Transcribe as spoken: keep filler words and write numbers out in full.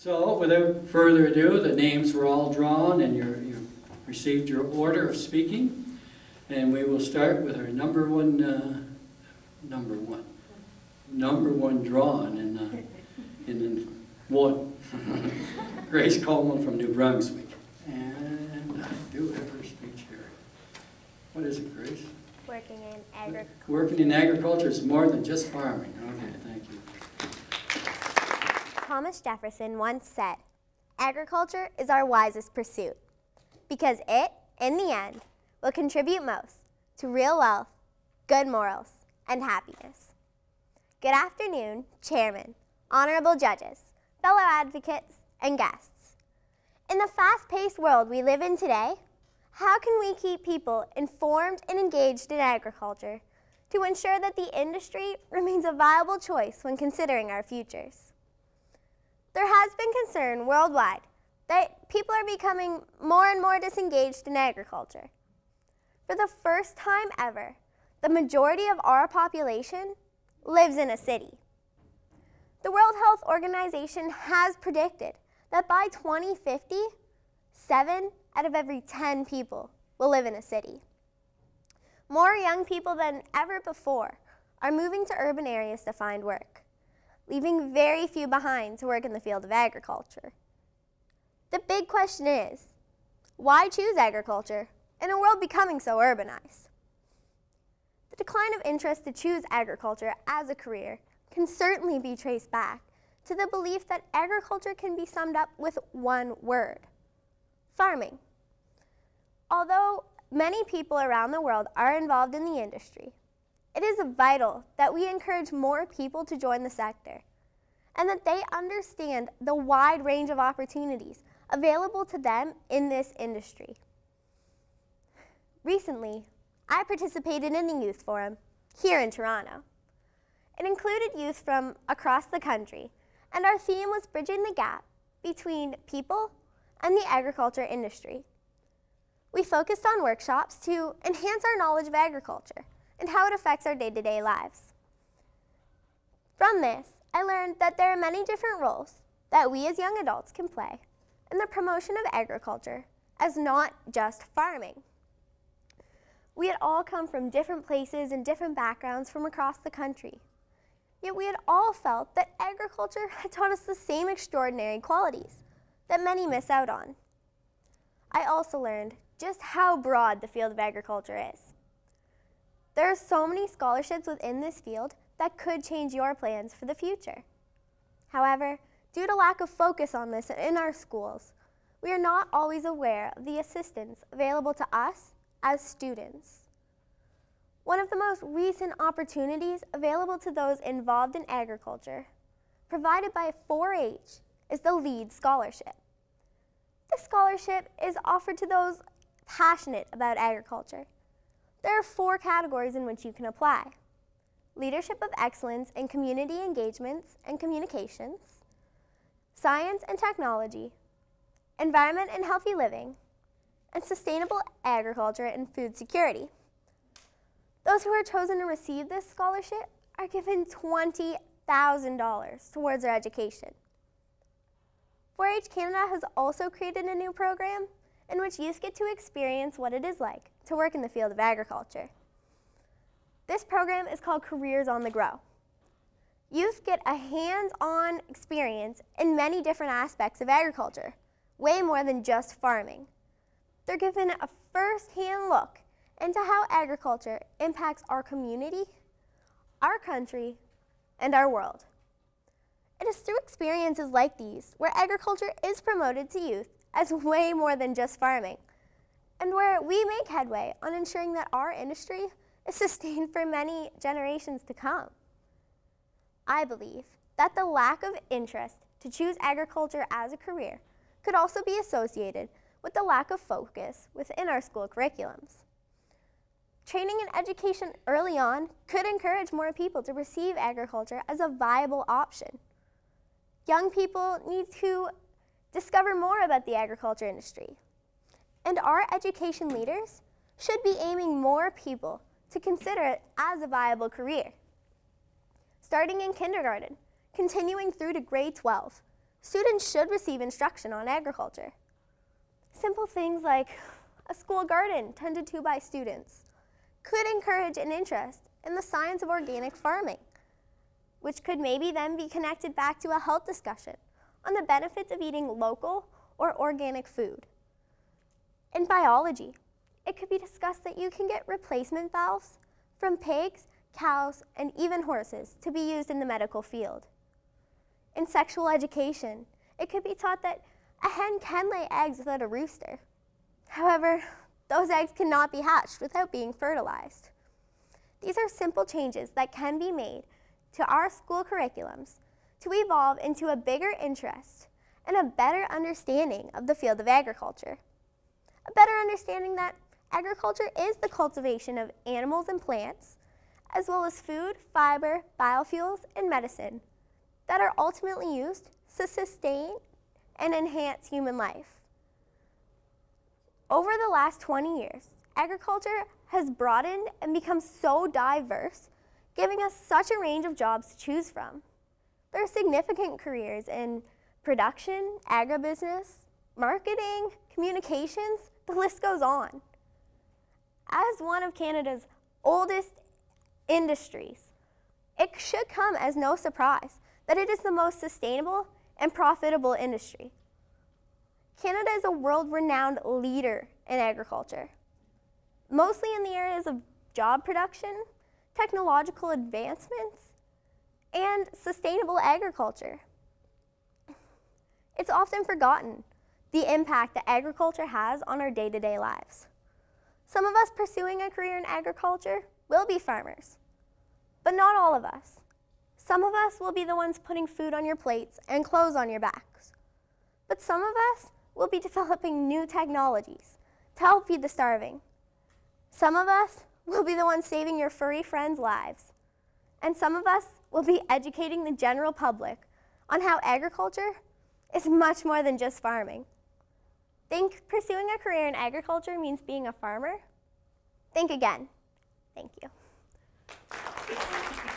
So, without further ado, the names were all drawn and you're, you've received your order of speaking. And we will start with our number one, uh, number one, number one drawn in, uh, in, in one. Grace Coleman from New Brunswick. And I do have her speech here. What is it, Grace? Working in agriculture. Working in agriculture is more than just farming. Okay, thank you. Thomas Jefferson once said, "Agriculture is our wisest pursuit, because it, in the end, will contribute most to real wealth, good morals, and happiness." Good afternoon, Chairman, honorable judges, fellow advocates, and guests. In the fast-paced world we live in today, how can we keep people informed and engaged in agriculture to ensure that the industry remains a viable choice when considering our futures? There has been concern worldwide that people are becoming more and more disengaged in agriculture. For the first time ever, the majority of our population lives in a city. The World Health Organization has predicted that by twenty fifty, seven out of every ten people will live in a city. More young people than ever before are moving to urban areas to find work, leaving very few behind to work in the field of agriculture. The big question is, why choose agriculture in a world becoming so urbanized? The decline of interest to choose agriculture as a career can certainly be traced back to the belief that agriculture can be summed up with one word: farming. Although many people around the world are involved in the industry, it is vital that we encourage more people to join the sector and that they understand the wide range of opportunities available to them in this industry. Recently, I participated in a youth forum here in Toronto. It included youth from across the country, and our theme was bridging the gap between people and the agriculture industry. We focused on workshops to enhance our knowledge of agriculture and how it affects our day-to-day lives. From this, I learned that there are many different roles that we as young adults can play in the promotion of agriculture as not just farming. We had all come from different places and different backgrounds from across the country, yet we had all felt that agriculture had taught us the same extraordinary qualities that many miss out on. I also learned just how broad the field of agriculture is. There are so many scholarships within this field that could change your plans for the future. However, due to lack of focus on this in our schools, we are not always aware of the assistance available to us as students. One of the most recent opportunities available to those involved in agriculture, provided by four H, is the LEAD Scholarship. This scholarship is offered to those passionate about agriculture. There are four categories in which you can apply: Leadership of Excellence in Community Engagements and Communications, Science and Technology, Environment and Healthy Living, and Sustainable Agriculture and Food Security. Those who are chosen to receive this scholarship are given twenty thousand dollars towards their education. four H Canada has also created a new program in which youth get to experience what it is like to work in the field of agriculture. This program is called Careers on the Grow. Youth get a hands-on experience in many different aspects of agriculture, way more than just farming. They're given a first-hand look into how agriculture impacts our community, our country, and our world. It is through experiences like these where agriculture is promoted to youth as way more than just farming, and where we make headway on ensuring that our industry is sustained for many generations to come. I believe that the lack of interest to choose agriculture as a career could also be associated with the lack of focus within our school curriculums. Training and education early on could encourage more people to receive agriculture as a viable option. Young people need to discover more about the agriculture industry, and our education leaders should be aiming more people to consider it as a viable career. Starting in kindergarten, continuing through to grade twelve, Students should receive instruction on agriculture. Simple things like a school garden tended to by students could encourage an interest in the science of organic farming, which could maybe then be connected back to a health discussion on the benefits of eating local or organic food. In biology, it could be discussed that you can get replacement valves from pigs, cows, and even horses to be used in the medical field. In sexual education, it could be taught that a hen can lay eggs without a rooster. However, those eggs cannot be hatched without being fertilized. These are simple changes that can be made to our school curriculums to evolve into a bigger interest and a better understanding of the field of agriculture. A better understanding that agriculture is the cultivation of animals and plants, as well as food, fiber, biofuels, and medicine that are ultimately used to sustain and enhance human life. Over the last twenty years, agriculture has broadened and become so diverse, giving us such a range of jobs to choose from. There are significant careers in production, agribusiness, marketing, communications, the list goes on. As one of Canada's oldest industries, it should come as no surprise that it is the most sustainable and profitable industry. Canada is a world-renowned leader in agriculture, mostly in the areas of job production, technological advancements, and sustainable agriculture. It's often forgotten the impact that agriculture has on our day-to-day lives. Some of us pursuing a career in agriculture will be farmers, but not all of us. Some of us will be the ones putting food on your plates and clothes on your backs, but some of us will be developing new technologies to help feed the starving. Some of us will be the ones saving your furry friends' lives, and some of us will be educating the general public on how agriculture is much more than just farming. Think pursuing a career in agriculture means being a farmer? Think again. Thank you.